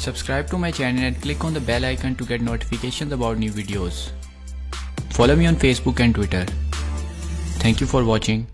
Subscribe to my channel and click on the bell icon to get notifications about new videos. Follow me on Facebook and Twitter. Thank you for watching.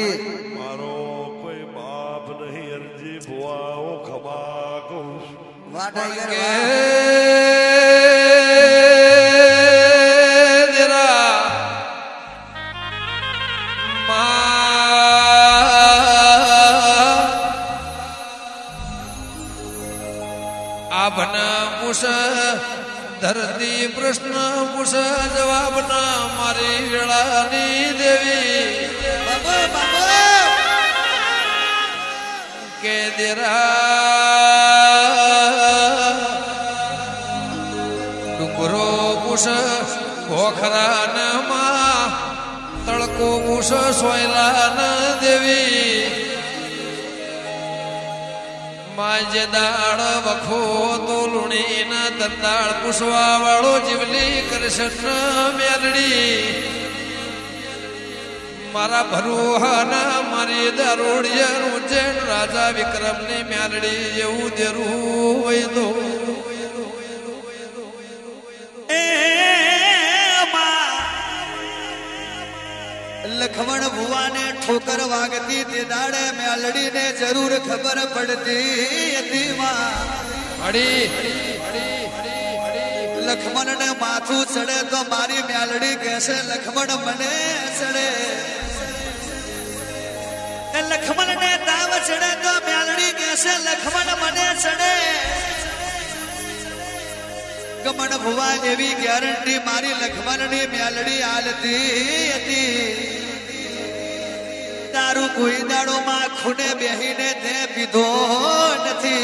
धरती प्रश्न पूछ जवाब ना मारी वेळानी देवी के देरा डुंगरो पूछ पोखरा न मा तड़को पूछ सोयला न देवी माजे दाड़ वखो तोलुणी न दंदाड़ पुष्वा वालो जीवली कृष्ण मेलड़ी मारा भरूहा न मारी दारोड़िया उज्जैन राजा विक्रम ने मेलड़ी येऊ देरू वैदो लखमण बुआ ने ठोकर वागती ते दाड़े मेलड़ी ने जरूर खबर पड़ती यती मां लखमण ने माथू चढ़े तो मारी मेलड़ी कैसे लखमण मने चढ़े लखमण ने दाव चढ़े तो मेलड़ी कैसे लखमण मने चढ़े गमन बुआ देवी गारंटी मारी लखमण ने मेलड़ी आलती यती दारू कोई दाड़ो मां खूने बेहीने दे पीधो नथी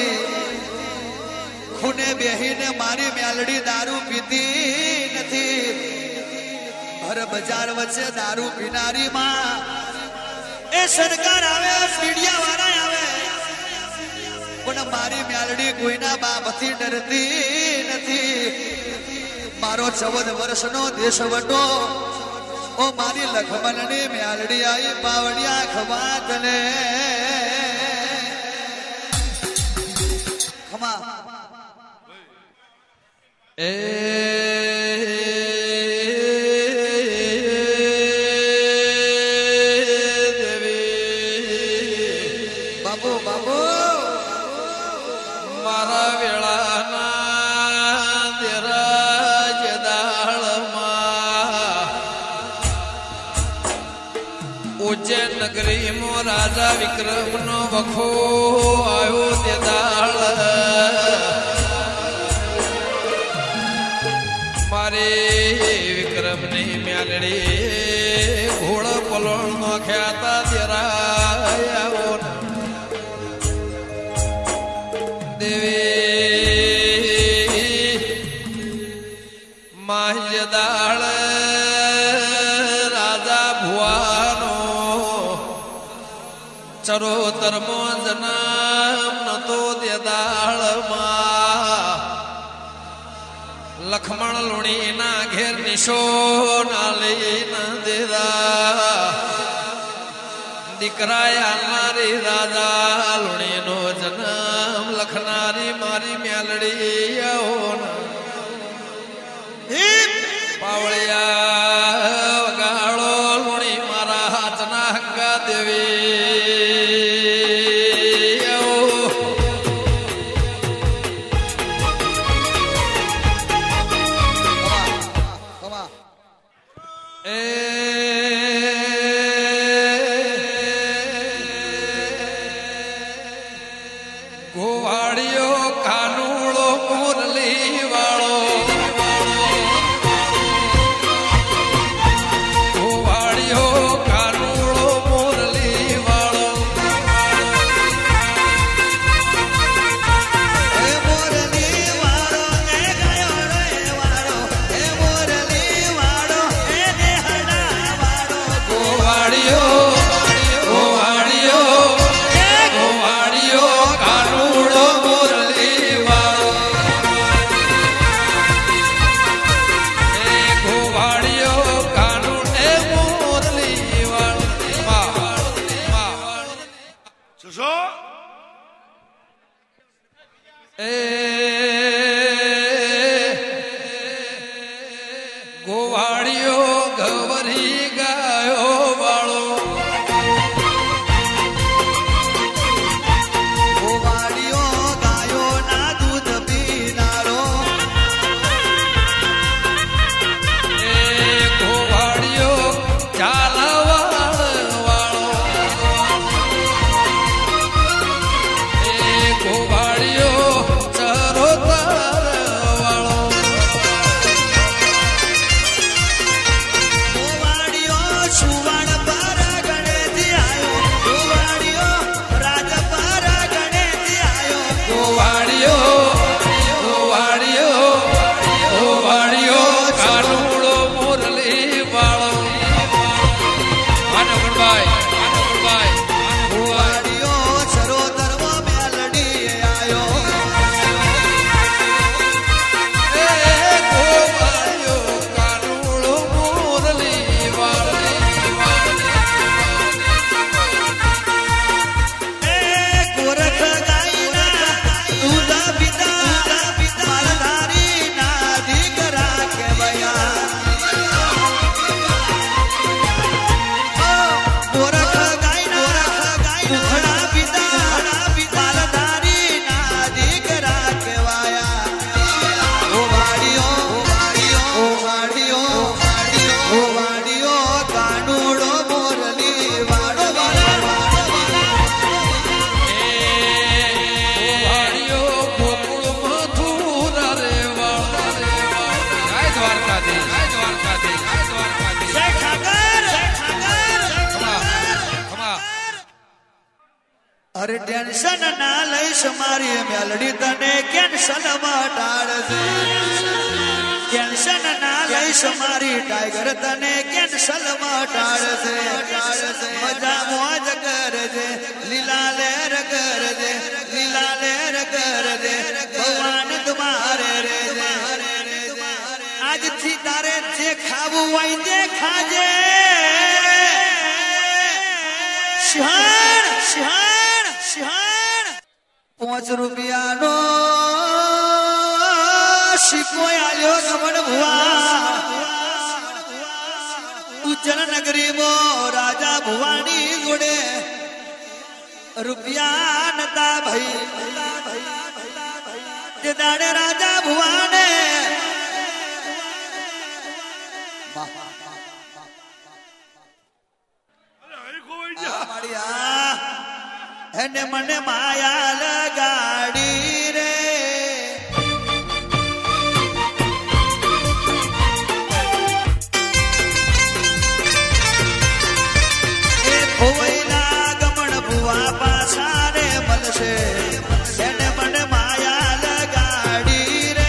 खूने बेहीने मारी मेलड़ी दारू पीती नथी हर बाजार वच्चे दारू पीनारी मां ए सरकार आवे मीडिया वाला आवे पण मारी मेलड़ी कोईना बापथी डरती नथी मारो 14 वर्षनो देश वटो ओ मारी लखमण ने मेलड़ी आई पावड़िया खवात ने खमा ए देवी बाबू बाबू मारा वेळा ना तेरा जदाळ उज्जैन नगरी मो राजा विक्रम नो वखो आयो ते दाळ मारे विक्रम ने मेलड़ी घोड़ पलोण नो ख्याता तेरा आओ देवी माहजदाळ चरो तरमो जनाम न तो दे दाळ मा लखमण लुणी ना घेर निशो नाले न देदा दिकराया मारी राजा लुणी नो जनाम लखनारी मारी मेलड़ी आओ पावड़िया वगाड़ो लुणी मारा हाथना हंगा देवी गोवाड़ियो कानूड़ो मुरली वालो अरे टेंशन ना लईश मारी मेलडी तने कैंसल मटाड़जे टेंशन ना लईश मारी टाइगर तने कैंसल मटाड़जे मजा मौज करजे लीला लेर करजे लीला लेर करजे भगवान तुम्हारे रे आज थी तारे जे खावू वही जे खाजे शिहान शिहान शिहान 5 રૂપિયાનો સિક્કો આલ્યો ગમન ભુવા ઉજ્જૈન નગરીમાં રાજા ભુવાની જોડે રૂપિયા નતા ભાઈ તે દાડે રાજા ભુવાને એને મને માયા લગાડી રે એ ભુવૈના ગમણ ભુવા પાછા રે મળશે એને મને માયા લગાડી રે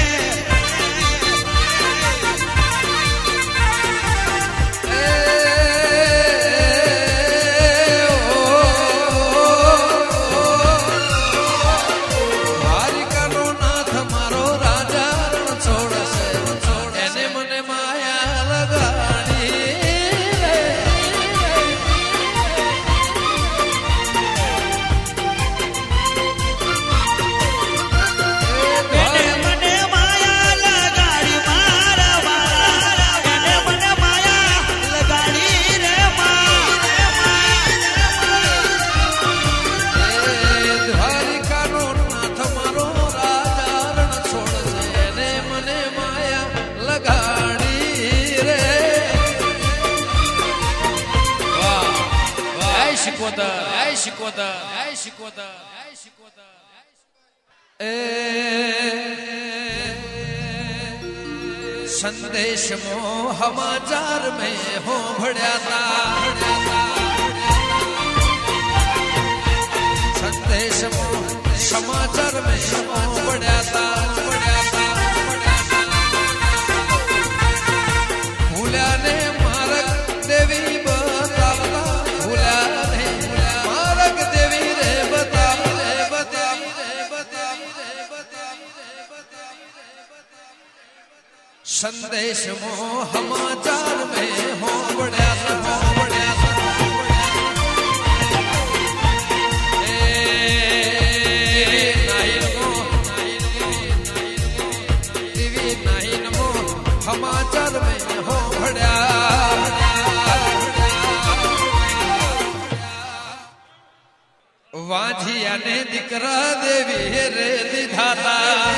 संदेश मो समाचार में हो भड़या था संदेश मो समाचार में हो भड़या था भूल्या ने मारक देवी बतावता भूल्या ने मारक देवी रे बतावी रे बतावी रे बतावी रे बतावी रे बतावी संदेश मो समाचार में हो बढ़िया था समाचार में हो बढ़िया वाझिया ने दिकरा देवी रे दिधाता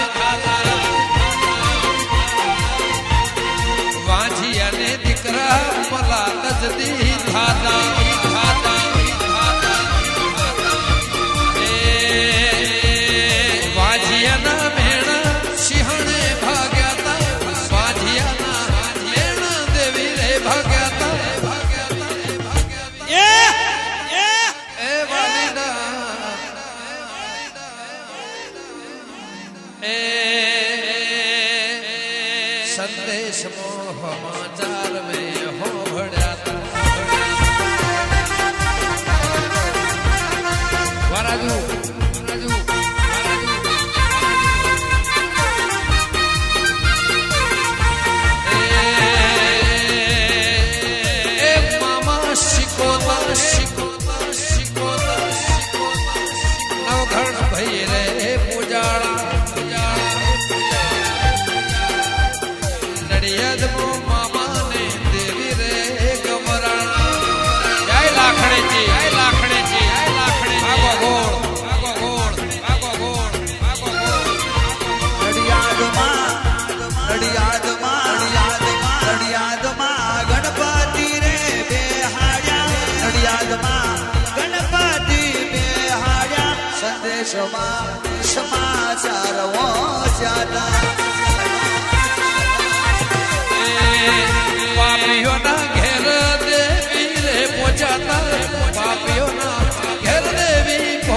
वाझिया ने दिकरा मला तजदी धाता वाझिया ना मेणा सिंहणे भाग्या था वाझिया ना मेणा देवी रे भाग्या था ए वालिदा संदेश मोह समाचार में हो भड़या था वराजू मामा शिकोता शिकोता शिकोता नवघण भई रे पुजाड़ा मामा ने देवी रे गमराणा जय लाखड़े जी जय लाखड़े जी जय लाखड़े आगो गोड़ आगो गोड़ आगो गोड़ आगो गोड़ नडियाद मां गणपति रे बेहाड़िया नडियाद मां गणपति बेहाड़िया संदेश मां समाचार वो जाता पापियों ना घेर देवी रे पहुंचाता पापियों ना घेर देवी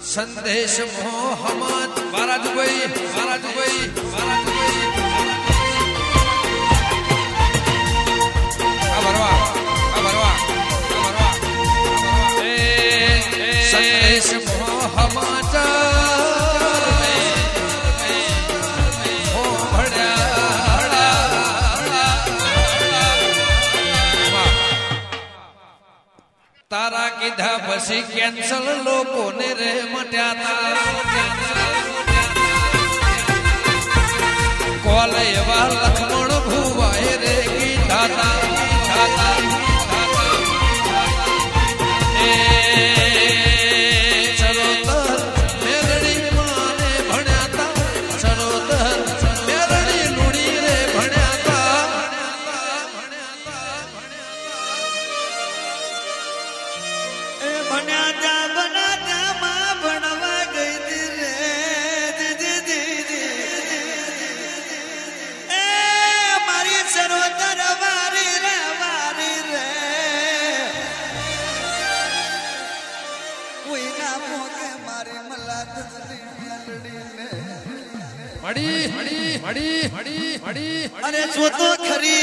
संदेश मोहम्मद बारा दुबई संदेश मोहम्मद तारा कीधा पसी कैंसल लोगों ने रे मट्याता कोले वाल लक्ष्मण भुवाए रे कीधाता सरोतर मेरड़ी माने भण्याता सरोतर मेरड़ी लुड़ी रे भण्याता बनाता माँ बनवा गई थी रे मारी सरोतर वारी रे कोई ना मोके मारी मला मड़ी अरे जो तो खरी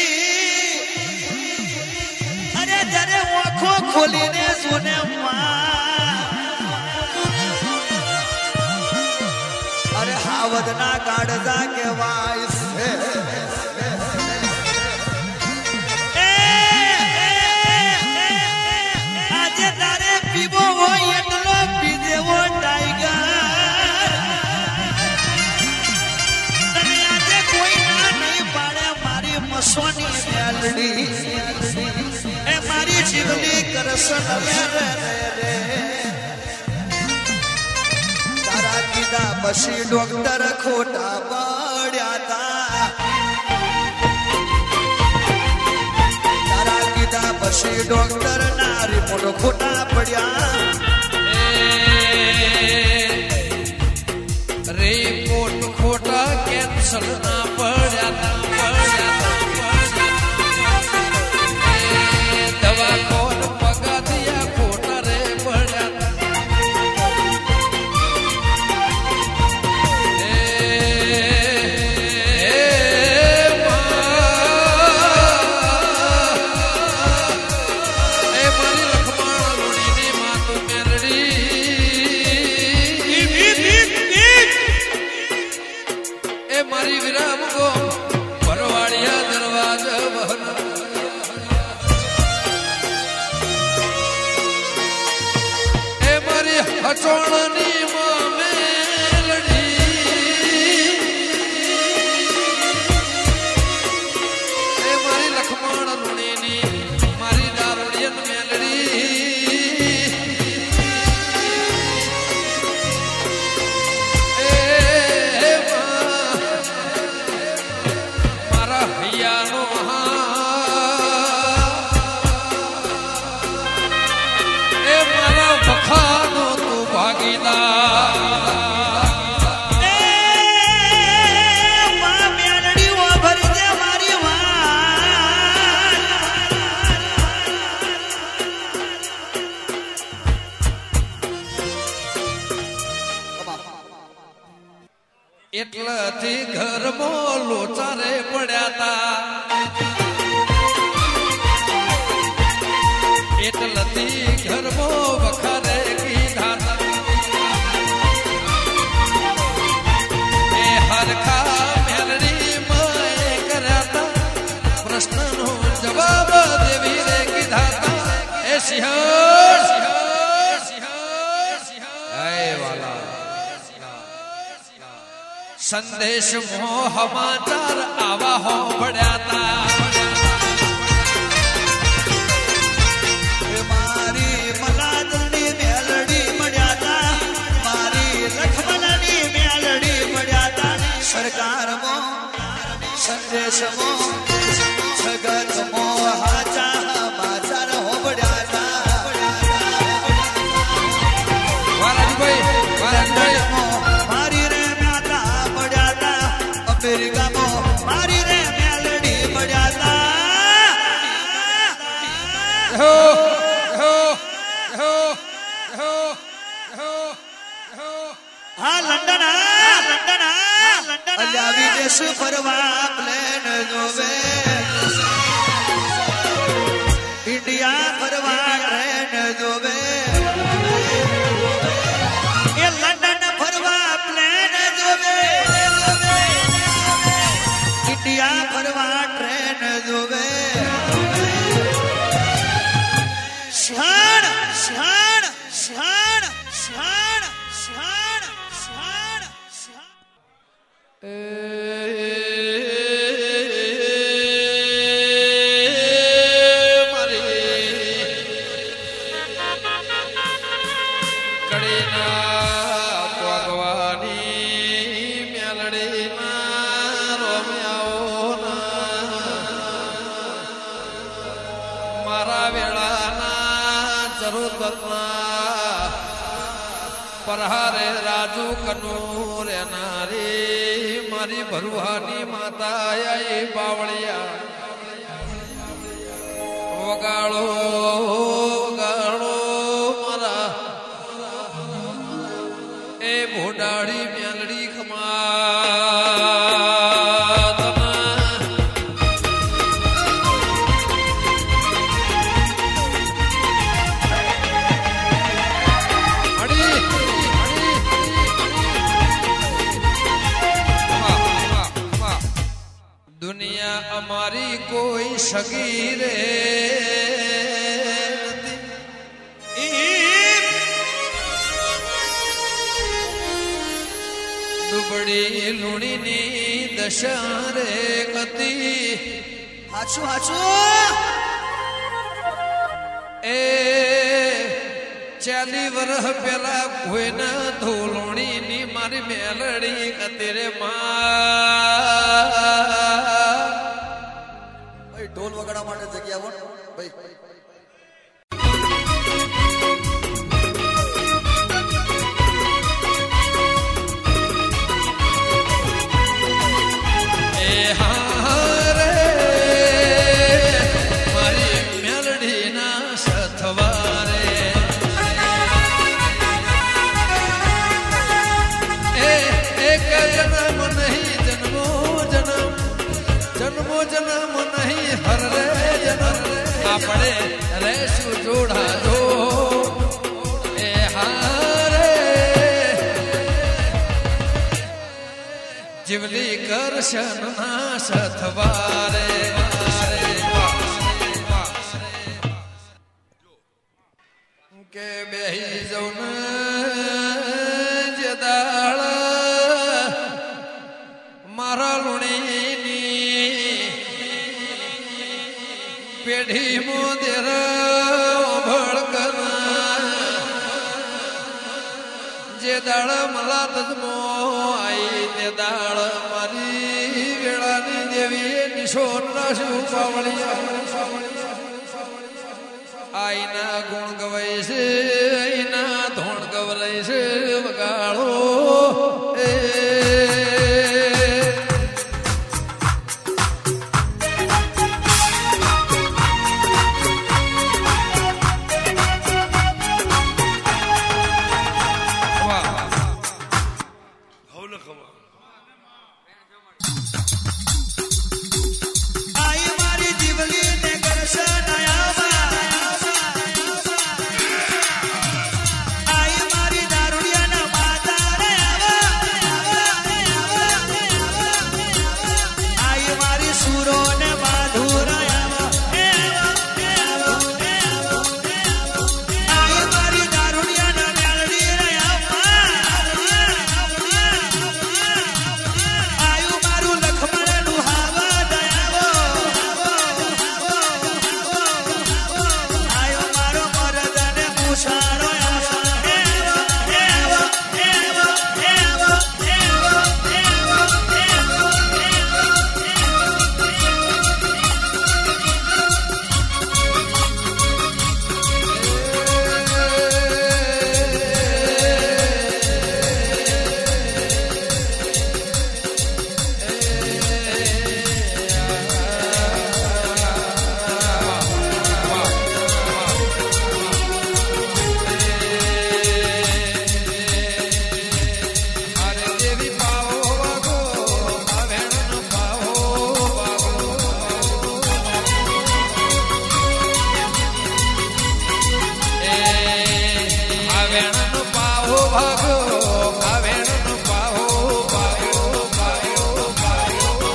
अरे जरे आँखों खोली ने सुने अरे हावद ना काढजा के वाइस आज तारे पीबो वो एटलो पीजे वो टाइगर तने आज कोई ना नहीं पाड़े मारी मसोनी मेलडी मारी जीवनी करसन रे तारा कीधा बसी डॉक्टर खोटा पड्याता तारा कीधा बसी डॉक्टर ना रिपोर्ट खोटा पड्या रिपोर्ट खोटा कैंसल ना पड्याता दवा कौन पगा दिया खोटा रे पड़ा मारी लखमाण लुड़ी ने माँ तो मेरड़ी मारी विराम को परवाड़िया दरवाजा बहना हचोड़नी माँ मेलड़ी मारी लखमाण लुणी नी मारी दारुड़ियन मेलड़ी मारा हैयानो मारा बखानो એટલાથી ઘરમાં લોચા રે પડ્યાતા એટલાથી ઘરમાં વખારે કીધાતા એ હરખા મેલડી માએ કર્યાતા પ્રશ્નનો જવાબ દેવી રે કીધાતા એ સિંહણ संदेश मोह समाचार आवा हो पड़्याता मारी मलादनी मेलडी मड्याता मारी लक्ष्मणनी मेलडी मड्याता सरकार मो संदेश मो जगत मो हाचा समाचार हो पड्याता वाराजी मारी रे अमेरिका मो मारी रे मेलडी मड्याता हो અલ્યા વિદેશ ફરવા પ્લેન જોવે ઇન્ડિયા ફરવા ટ્રેન જોવે એ લંડન ફરવા પ્લેન જોવે ઇન્ડિયા ફરવા ટ્રેન જોવે શાન શાન શાન શાન શાન શાન પરહારે રાજુ કનૂર નારી મારી ભરુહાની માતા આઈ બાવળિયા વગાડો વગાડો મારા એ ભોડાડી મેલડી ખમા દુનિયા અમારી કોઈ સગી રે દુબળી લુણીની દશા રે કતી હાચું હાચું એ 40 વર્ષ પેલા કોઈના ધોલોણી ની મારી મેલડી કતી રે ભાઈ ઢોલ વગાડવા માટે જગ્યા વોટ ભાઈ જન્મ નહીં હર રે જન્મ આપણે રેશું જોડા જો એ હારે જીવલી કરશન ના સથવારે કે બેહી જઉન જે દાળ મારા લુણી પેઢી મોદેર ભળકના જે દાળ મલા તજમો આઈ તે દાળ મારી વેળાની દેવી નિશોન રાશું પાવળિયા આઈના ગુણ ગવાય છે આઈના ધોણ ગવરાય છે વગાડો એ આઈ મારી જીવલી ને કરશે નયા ભાગ્યો કાવેણનો પાહો પાયો પાયો પાયો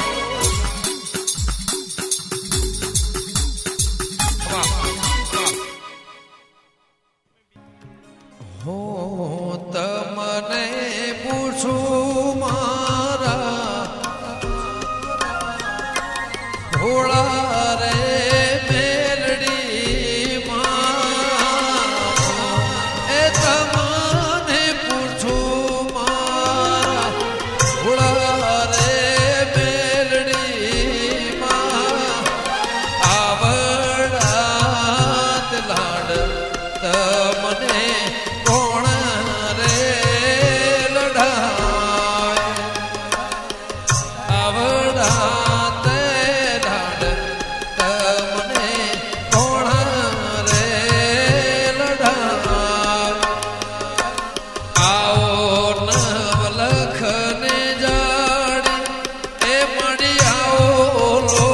હો તમને પૂછું મારા ભોળા રે મેલડી માં એ તમને પૂછું મારા ભોળા રે મેલડી માં આવડાત લાડ તમને કોણ રે લડાય આવડાત લાડ તમને કોણ રે લડાય આવો નવલખને જાડી એ મળી આવો લો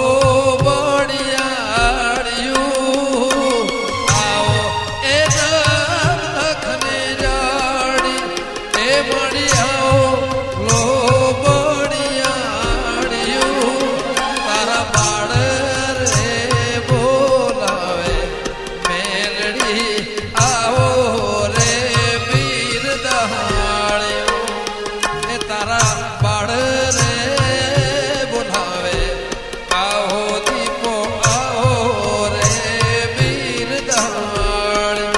બળિયાળિયું આવો એ નવલખને જાડી એ મળી આવો લો બળિયાળિયું તારા બાળ રે બોલાવે મેલડી આવો રે વીર દહાળ્યો એ તારા બાળ રે બોલાવે આવો દીપો આવો રે વીર દહાળ્યો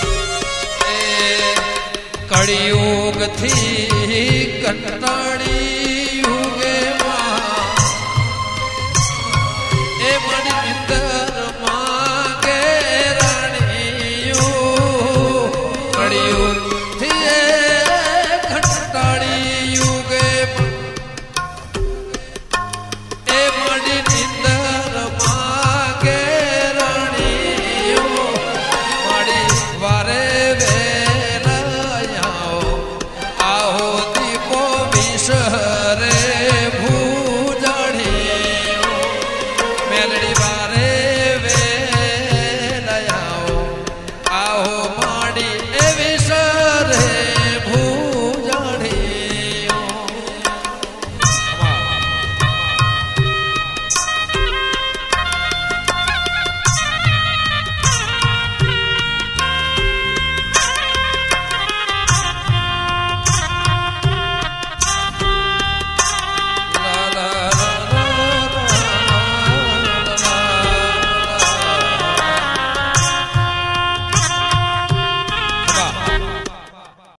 કળિયુગ થી કંટાળી